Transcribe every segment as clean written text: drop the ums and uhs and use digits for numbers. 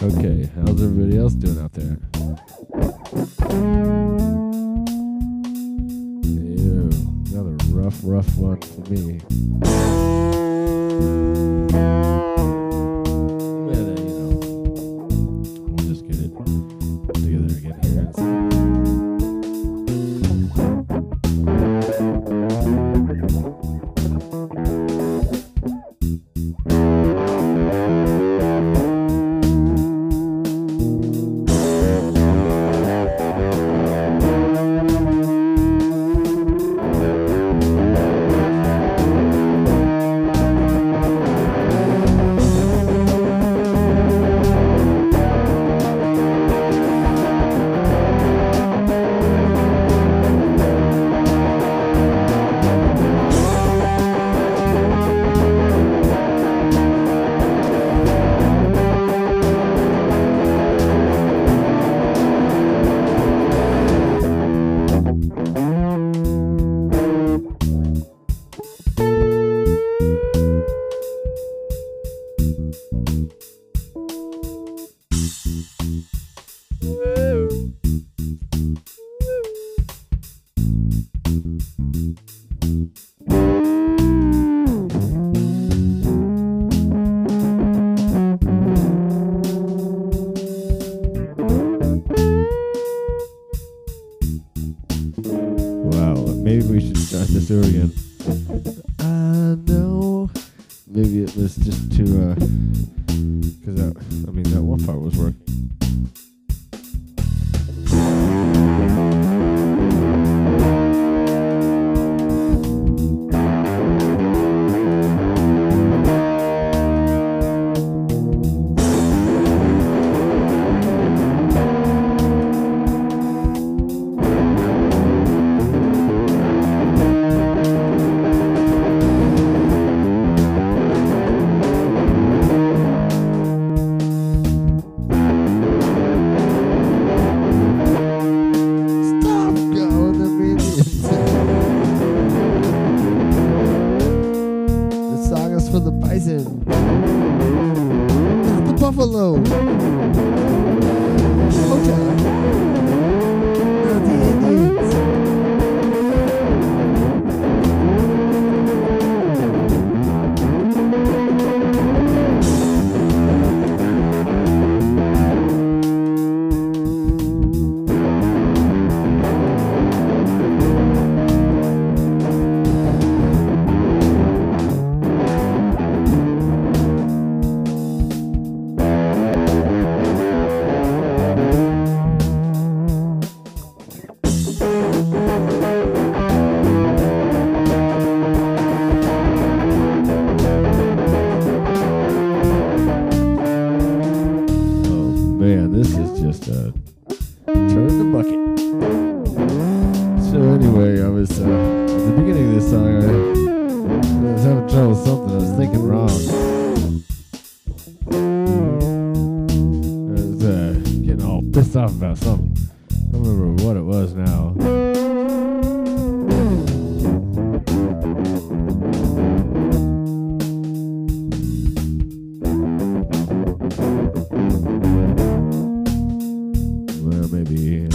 Okay, how's everybody else doing out there? Ew, another rough one for me. But, we'll just get it together again here. Maybe we should start this over again. No. Maybe it was just too, because that one part was working. For the bison, not the buffalo. Okay, not the Indians. Man, this is just a turn the bucket. So anyway, I was at the beginning of this song, I was having trouble with something. I was thinking wrong. I was getting all pissed off about something. I don't remember what it was now. Maybe.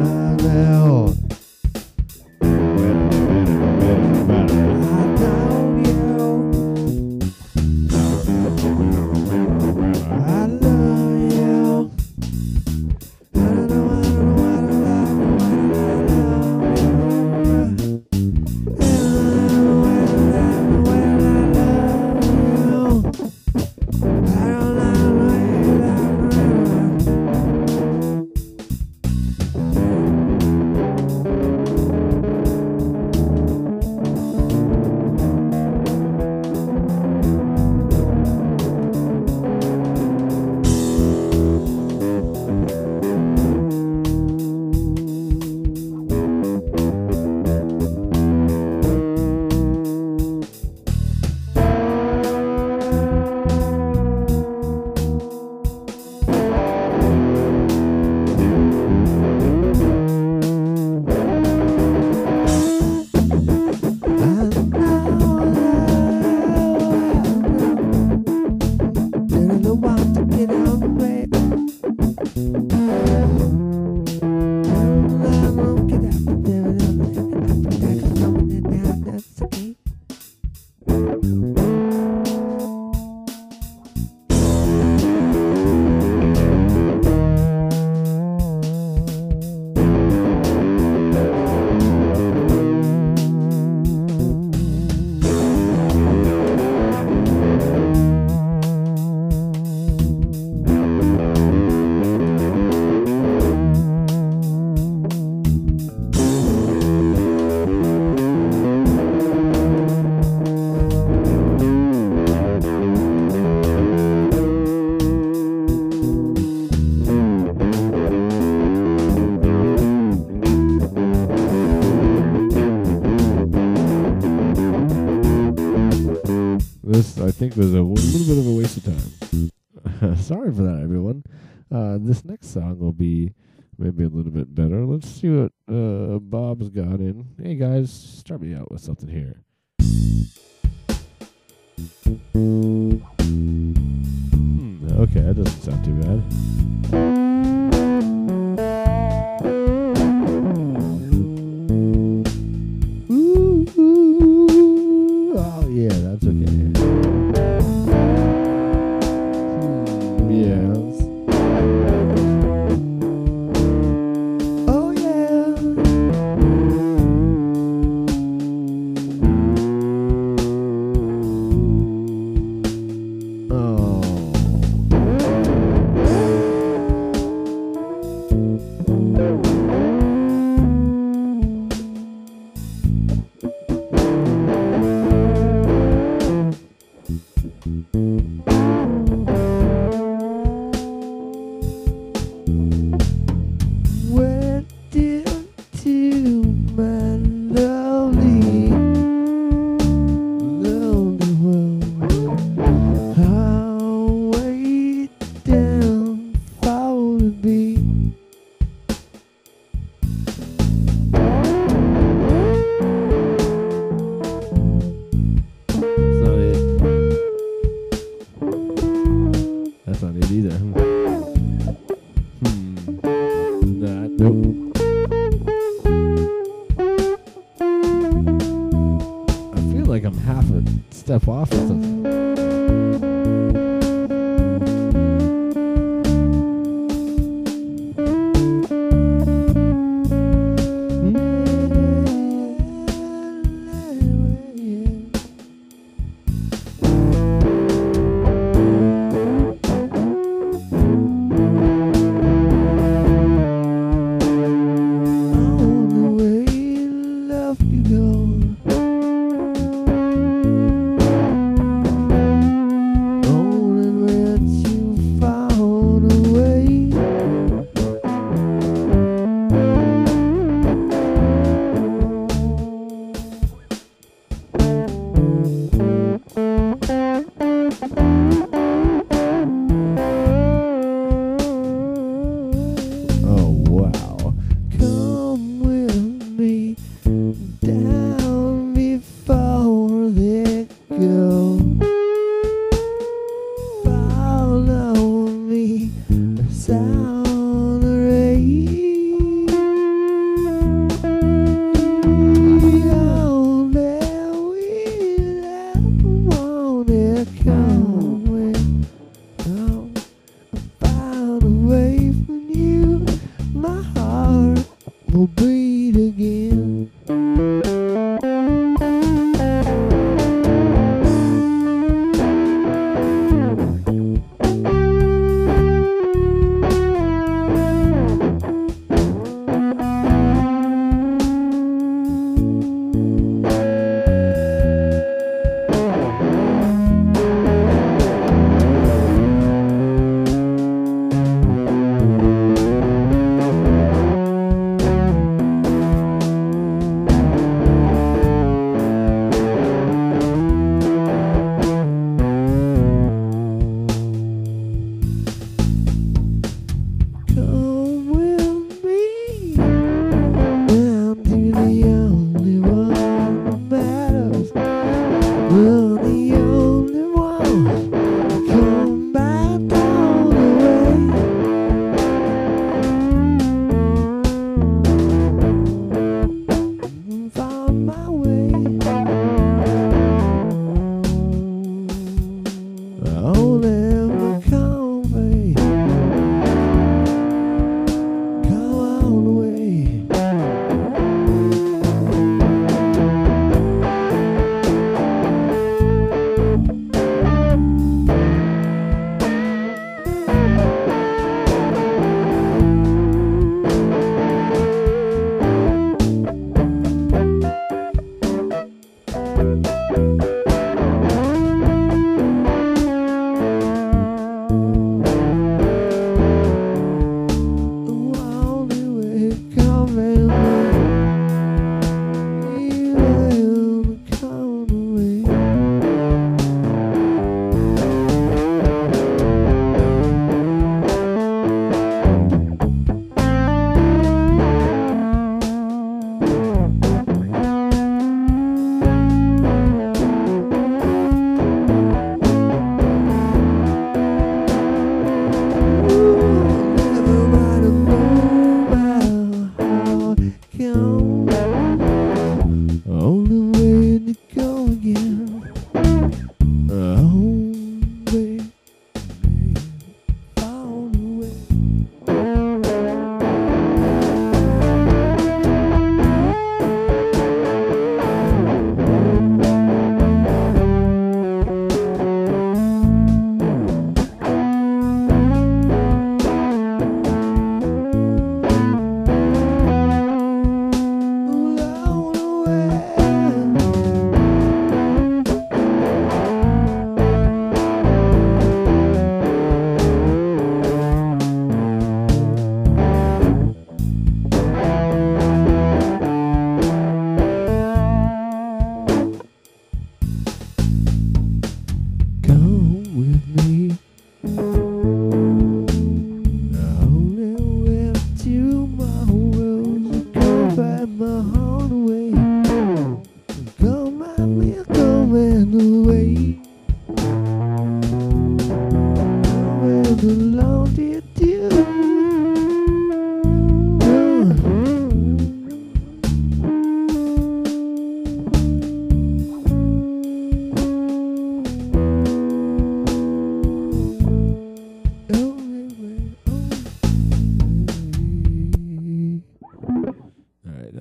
I don't this I think was a little bit of a waste of time. Sorry for that, everyone. This next song will be maybe a little bit better. Let's see what Bob's got in. Hey guys, start me out with something here. Okay, that doesn't sound too bad. Ooh, oh yeah, that's okay. Yes. Oh yeah. Oh. Where did to my lonely, lonely world? How way down fall to be. That's not it. That's not it either. Nope. I feel like I'm half a step off or something. Down before they go. Follow me, sound the rain. Beyond there we wanna come with. Oh, found away from you, my heart will beat again.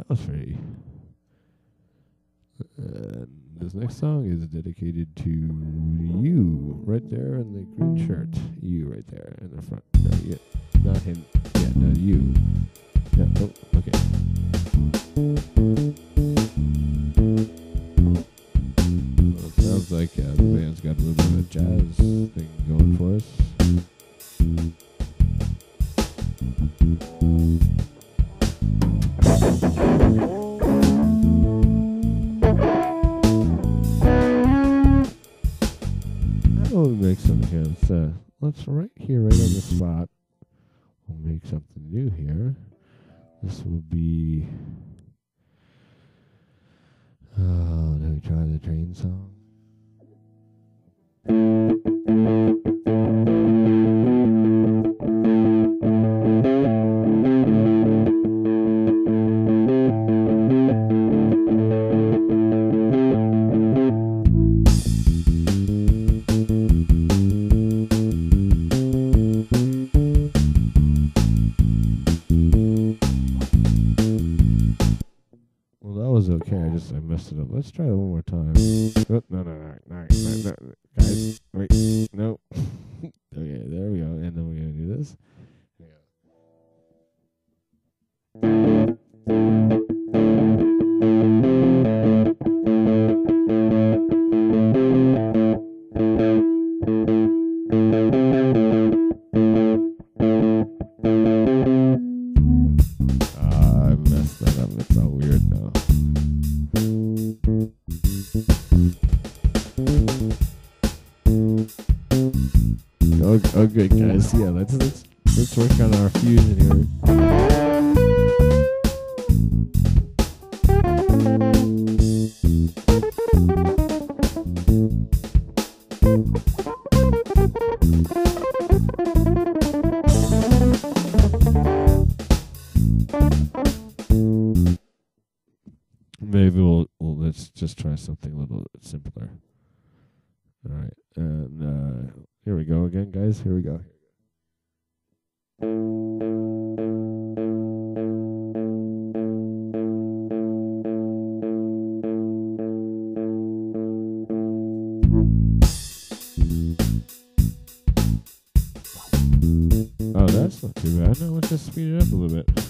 was free. This next song is dedicated to you, right there in the green shirt. You right there in the front. No, yeah, not him. Yeah, no, you. Yeah, oh, okay. Well, it sounds like the band's got a little bit of a jazz thing going for us. We'll make something here. Let's right here, right on the spot. We'll make something new here. This will be. Oh, do we try the train song? Okay, I messed it up. Let's try it one more time. Oh, no, guys, wait, no. Okay, there we go. And then we're gonna do this. I messed that up. It's all weird now. Oh, good guys. Yeah, let's work on our fusion here. Maybe let's just try something a little simpler. All right, and here we go again, guys. Here we go. Oh, that's not too bad. Now let's just speed it up a little bit.